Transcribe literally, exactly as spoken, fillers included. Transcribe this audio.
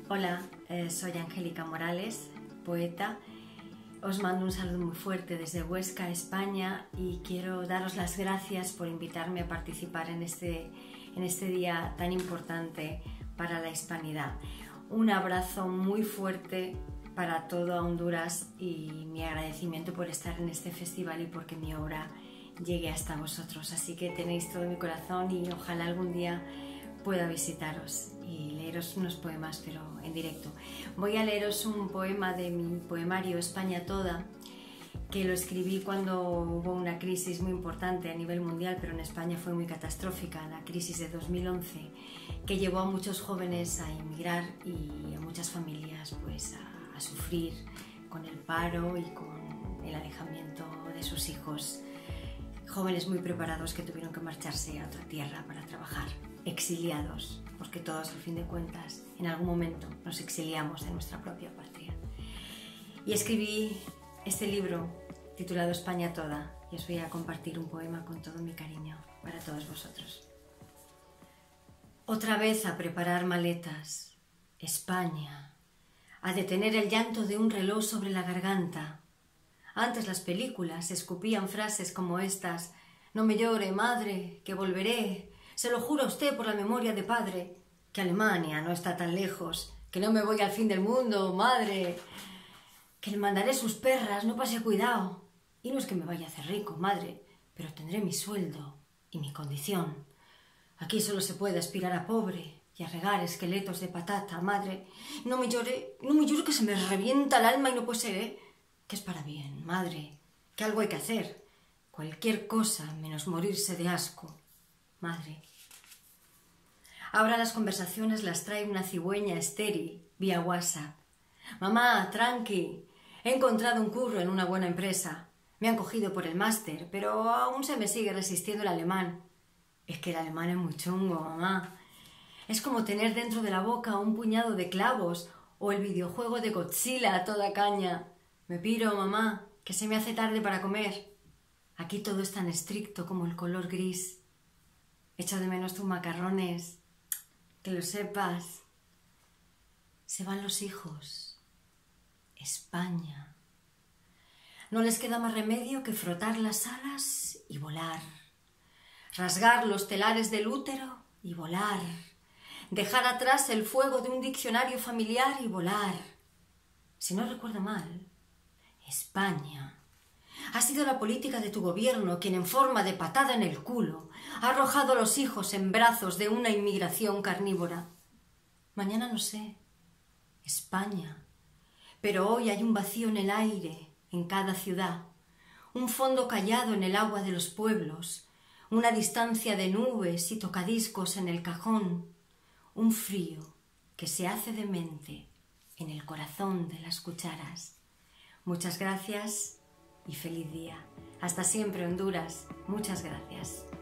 Hola, eh, soy Angélica Morales, poeta. Os mando un saludo muy fuerte desde Huesca, España, y quiero daros las gracias por invitarme a participar en este, en este día tan importante para la hispanidad. Un abrazo muy fuerte para toda Honduras y mi agradecimiento por estar en este festival y porque mi obra llegue hasta vosotros. Así que tenéis todo mi corazón y ojalá algún día pueda visitaros y leeros unos poemas, pero en directo. Voy a leeros un poema de mi poemario España Toda, que lo escribí cuando hubo una crisis muy importante a nivel mundial, pero en España fue muy catastrófica, la crisis de dos mil once, que llevó a muchos jóvenes a emigrar y a muchas familias pues, a, a sufrir con el paro y con el alejamiento de sus hijos. Jóvenes muy preparados que tuvieron que marcharse a otra tierra para trabajar, exiliados, porque todos, al fin de cuentas, en algún momento nos exiliamos de nuestra propia patria. Y escribí este libro titulado España Toda, y os voy a compartir un poema con todo mi cariño para todos vosotros. Otra vez a preparar maletas, España, a detener el llanto de un reloj sobre la garganta. Antes las películas escupían frases como estas: no me llore, madre, que volveré, se lo juro a usted por la memoria de padre, que Alemania no está tan lejos, que no me voy al fin del mundo, madre, que le mandaré sus perras, no pase cuidado. Y no es que me vaya a hacer rico, madre, pero tendré mi sueldo y mi condición. Aquí solo se puede aspirar a pobre y a regar esqueletos de patata, madre. No me llore, no me llore que se me revienta el alma y no puede ser, ¿eh? Que es para bien, madre, que algo hay que hacer. Cualquier cosa menos morirse de asco, madre. Ahora las conversaciones las trae una cigüeña estéril vía WhatsApp. Mamá, tranqui, he encontrado un curro en una buena empresa. Me han cogido por el máster, pero aún se me sigue resistiendo el alemán. Es que el alemán es muy chungo, mamá. Es como tener dentro de la boca un puñado de clavos o el videojuego de Godzilla a toda caña. Me piro, mamá, que se me hace tarde para comer. Aquí todo es tan estricto como el color gris. Echo de menos tus macarrones. Que lo sepas. Se van los hijos. España. No les queda más remedio que frotar las alas y volar. Rasgar los telares del útero y volar. Dejar atrás el fuego de un diccionario familiar y volar. Si no recuerdo mal, España ha sido la política de tu gobierno quien en forma de patada en el culo ha arrojado a los hijos en brazos de una inmigración carnívora. Mañana no sé, España, pero hoy hay un vacío en el aire, en cada ciudad, un fondo callado en el agua de los pueblos, una distancia de nubes y tocadiscos en el cajón, un frío que se hace demente en el corazón de las cucharas. Muchas gracias y feliz día. Hasta siempre, Honduras. Muchas gracias.